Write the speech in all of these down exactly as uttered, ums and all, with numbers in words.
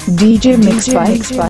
DJ mix by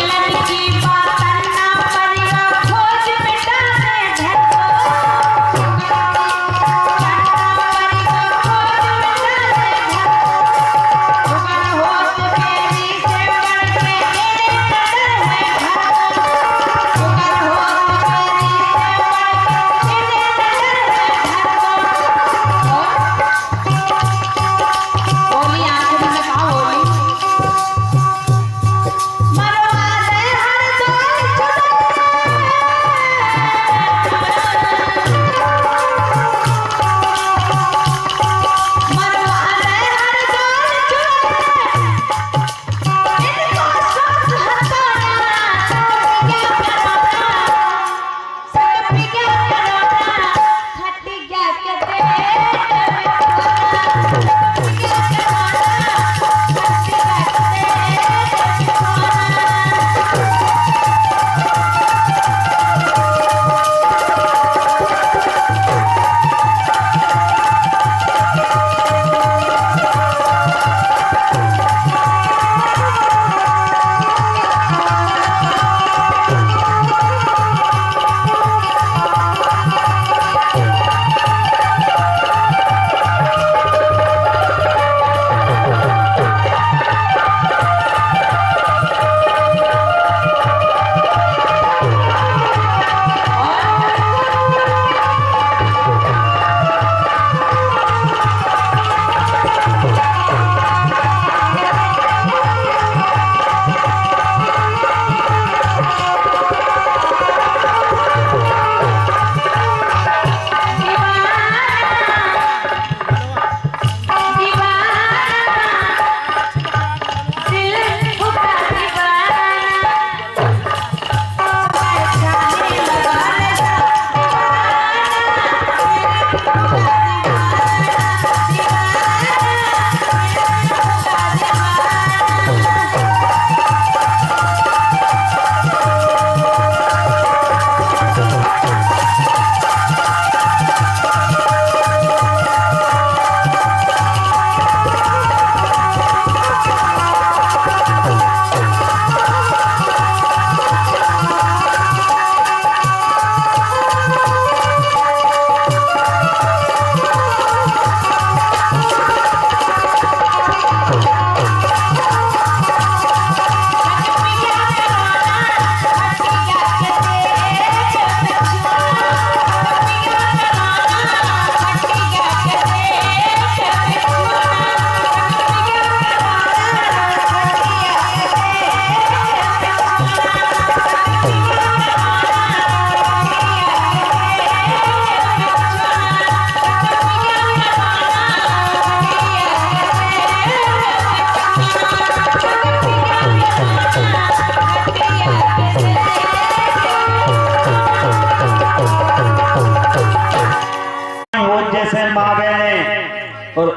और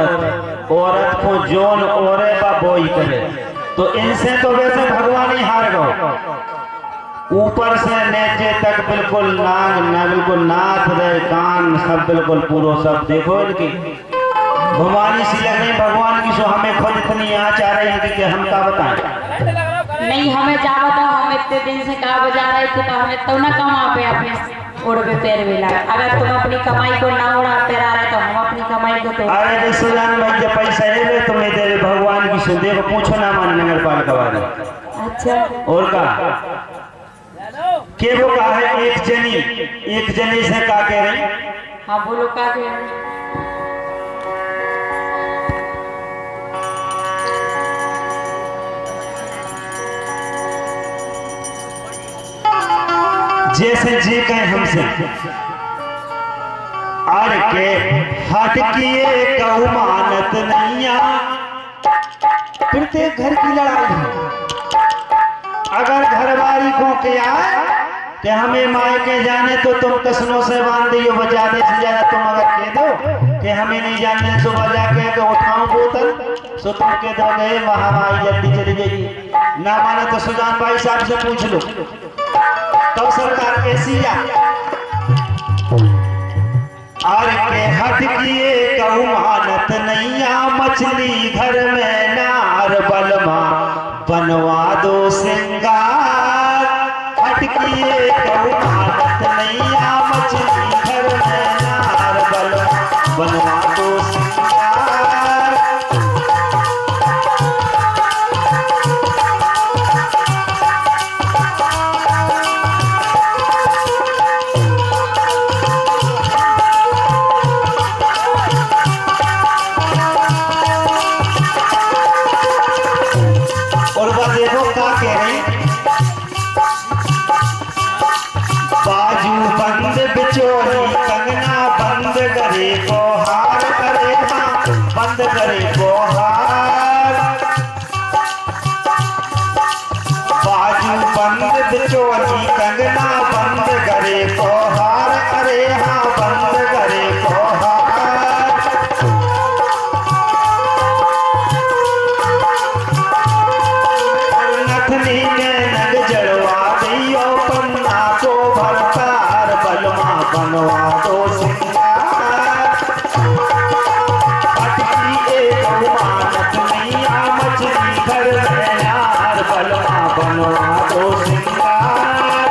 औरत औरत को जोन ओरे बा बोई करे, तो इनसे तो वैसे भगवान ही हार गए। ऊपर से नीचे तक बिल्कुल नाग ना बिल्कुल नाथ रहे कान सब बिल्कुल पूरा सब देखो इनकी भगवान सी लग रही भगवान की। सो हमें खुद इतनी यहाँ चाह रही है कि हम क्या बताएं। नहीं हमें जा बताओ, हम इतने दिन से कहा बजा रहे थे तो हमें तो ना कमा पे अपने उड़ पे पैर मिला। अगर तुम अपनी कमाई को ना उड़ाते रह रहे तो हम अपनी कमाई को तो अरे सुजान भाई जब पैसा ले ले तुम्हें दे रहे भगवान की सुन देखो पूछो ना मान नगर पालिका वाले। अच्छा और का के वो कहा है एक जनी एक जनी से का कह रहे। हाँ बोलो का कह रहे। जैसे जी कहे हमसे आर के हट किए कहू मानत नैया। फिर ते घर की लड़ाई अगर घरवाली को क्या कि हमें माय के जाने तो तुम कसनों से बांध दियो बजाने से ज्यादा तुम अगर कह दो कि हमें नहीं जानने तो बजा के तो उठाऊं बोतल सो तुम के दो गए महामाई जल्दी चली जाइए। ना माने तो सुजान भाई साहब से पूछ लो तब सरकार कैसी या आर के हट किए कहू मानत नैया। मछली घर में नार बलमा करे को हार, अरे हाँ बंद करे को हार। बाजू बंद बिचौली कंगना बंद करे को हार, अरे हाँ बंद करे को हार। नथनी में नग जड़वा दियो पन्ना को भरतार, बलमा बनवा दो सिंगार। हटकी एक उमानत मैया मछली घर में यार, बलमा बनवा दो सिंगार।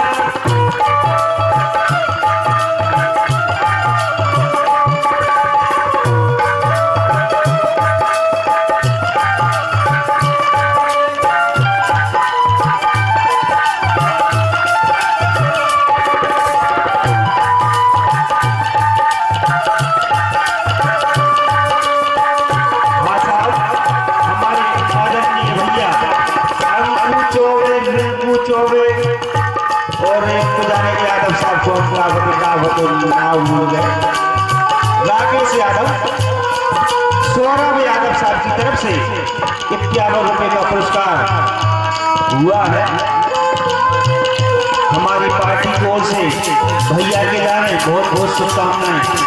और एक पुजारी यादव साहब चौथला नाम भूल गए, राकेश यादव, सौरभ यादव साहब की तरफ से इक्यावन रुपए का पुरस्कार हुआ है। हमारी पार्टी की ओर से भैया के लाने बहुत बहुत शुभकामनाएं।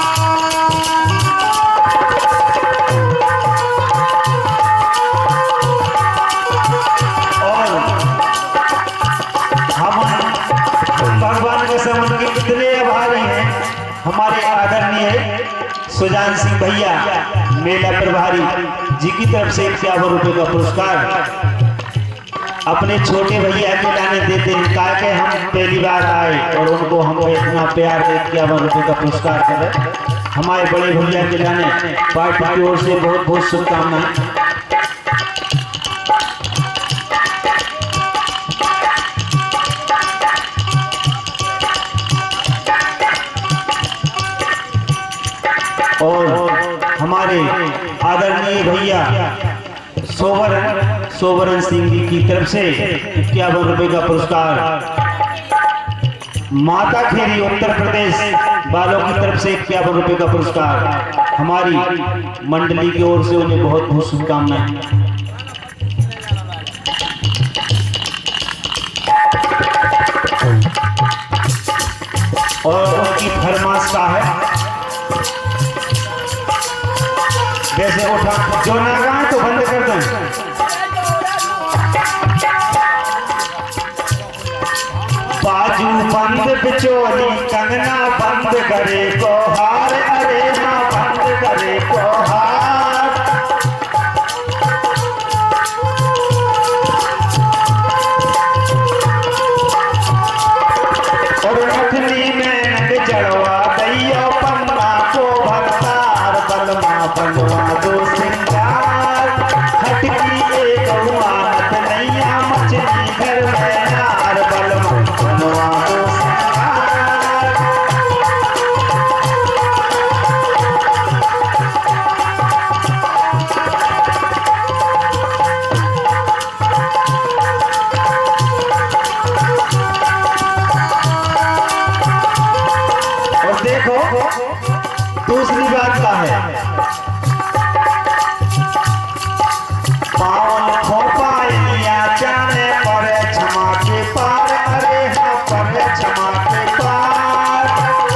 भगवान के समझ के कितने आभारी हैं हमारे आदरणीय सुजान सिंह भैया मेला प्रभारी जी की तरफ से इक्यावन रुपए का पुरस्कार अपने छोटे भैया के लाने देते हैं, कहा कि हम पहली बार आए और उनको हम इतना प्यार दे इक्यावन रुपए का पुरस्कार करें। हमारे बड़े भैया के लाने पार्टी की ओर से बहुत बहुत शुभकामनाएं। और हमारे आदरणीय भैया सोवरन सोवरन सिंह जी की तरफ से इक्यावन रुपए का पुरस्कार, माता खेरी उत्तर प्रदेश वालों की तरफ से इक्यावन रुपए का पुरस्कार। हमारी मंडली की ओर से उन्हें बहुत बहुत शुभकामनाएं। और उनकी फरमाइश का है जैसे उठा जो ना गाए तो बंद कर दें। बाजू बंद बिचौली कंगना बंद करे को हार, अरे हाँ बंद करे को हार। और नथनी में नग जड़वा दैयो पन्ना को भरतार, बलमा बनवा दो सिंगार। हटकी एक उमानत नैया मछली घर में यार, बलमा बनवा दो सिंगार। और देखो दूसरी बात का है, पावन खोपाइया जाने परे क्षमा के पार, अरे हाँ परे क्षमा के पार।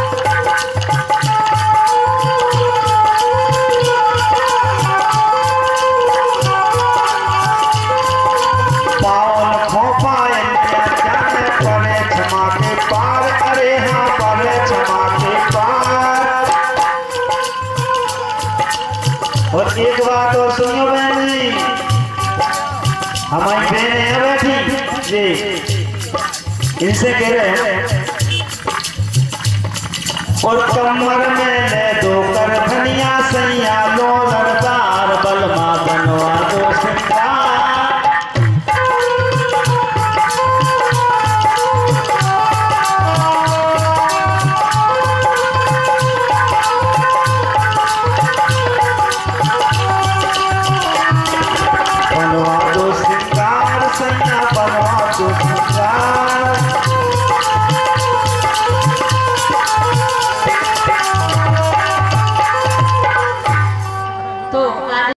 पावन खोपाइया जाने परे क्षमा के पार, अरे हाँ परे क्षमा के पार। और एक बात और सुनियो बहन जी, हमारी बहनें हैं बैठी जी, इनसे कह रहे हैं और कमर में ले दो कर धनिया सैया लो लड़दार, बलमा बनवा दो सिंगार। बनवा दो सिंगार सैया बनवा दो सिंगार। तो आज